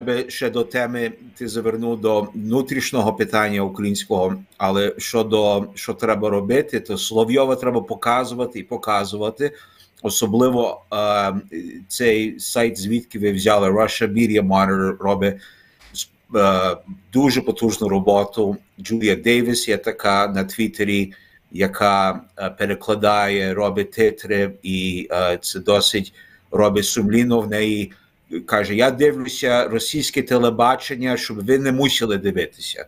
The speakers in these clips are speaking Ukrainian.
би ще до теми, ти завернув до внутрішнього питання українського, але що треба робити, то Соловйова треба показувати і показувати. Особливо цей сайт, звідки ви взяли, Russia Media Monitor, робить дуже потужну роботу. Джулія Дейвіс є така на Твіттері, яка перекладає, робить титри, і це досить робить сумлінно. В неї каже, я дивлюся російське телебачення, щоб ви не мусили дивитися.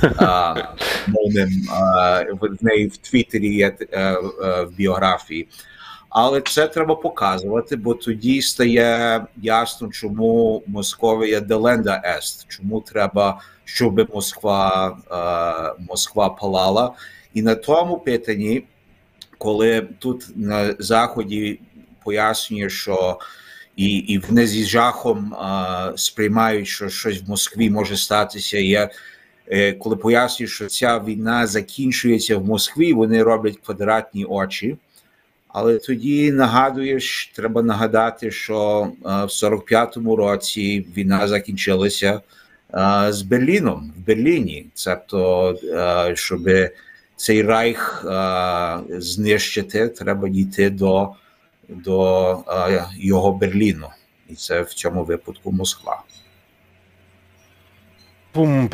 В неї в Твіттері є в біографії. Але це треба показувати, бо тоді стає ясно, чому Московія деленда ест, чому треба, щоб Москва палала. І на тому питанні, коли тут на Заході пояснює, що і вони зі жахом сприймають, що щось в Москві може статися, коли пояснюють, що ця війна закінчується в Москві, вони роблять квадратні очі. Але тоді треба нагадати, що в 45-му році війна закінчилася з Берліном, в Берліні. Тобто, щоб цей райх знищити, треба дійти до його Берліну. І це в цьому випадку Москва.